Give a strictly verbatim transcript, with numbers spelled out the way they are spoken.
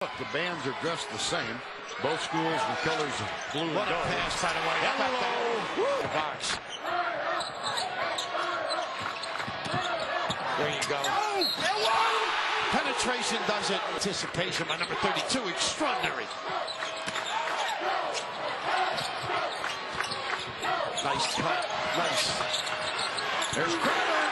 Look, the bands are dressed the same. Both schools with colors of blue what and gold. What a pass, by the way. How about that? The box. There you go. Oh, penetration does it. Anticipation by number thirty-two. Extraordinary. Nice cut. Nice. There's Crowder.